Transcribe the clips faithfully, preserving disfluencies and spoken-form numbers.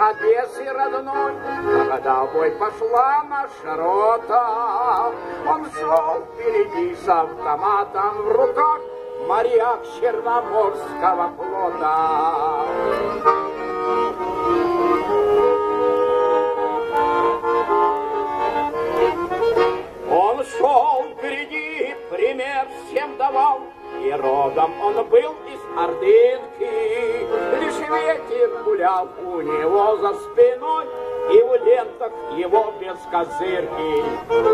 Одессы родной, когда бой пошла наша рота, он шел впереди с автоматом в руках, моряк Черноморского флота. Он шел впереди, пример всем давал, и родом он был из Ордынки. Лишь ветер гулял у него за спиной, и в лентах его без козырки.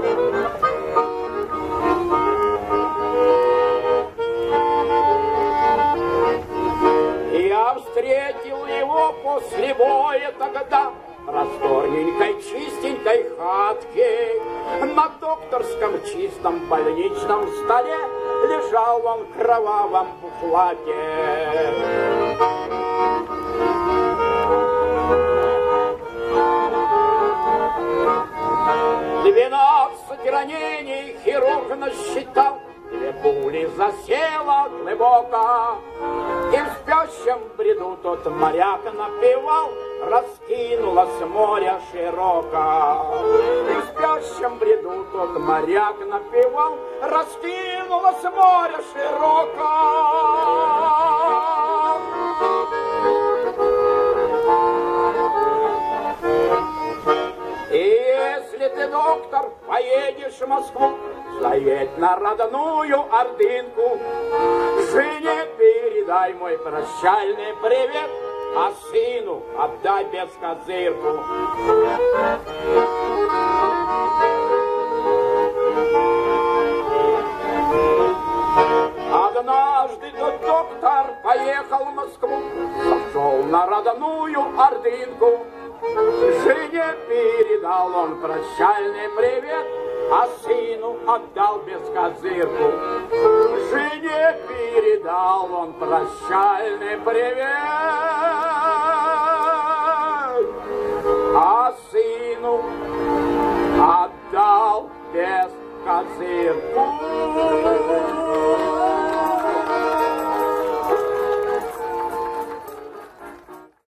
Я встретил его после боя тогда в просторненькой, чистенькой хатке. На докторском чистом больничном столе лежал он в кровавом буфлате. Двенадцать ранений хирург насчитал, две пули засело глубоко. И в спящем бреду тот моряк напевал, раскинулось море широко. И в спящем бреду тот моряк напевал, раскинулось море широко. И если ты, доктор, поедешь в Москву, заедь на родную Ордынку, жене передай мой прощальный привет, а сыну отдай без козырку. Однажды тот доктор поехал в Москву, сошел на родную Ордынку. Жене передал он прощальный привет, а сыну отдал без козырку. Жене передал он прощальный привет, а сыну отдал без козырку.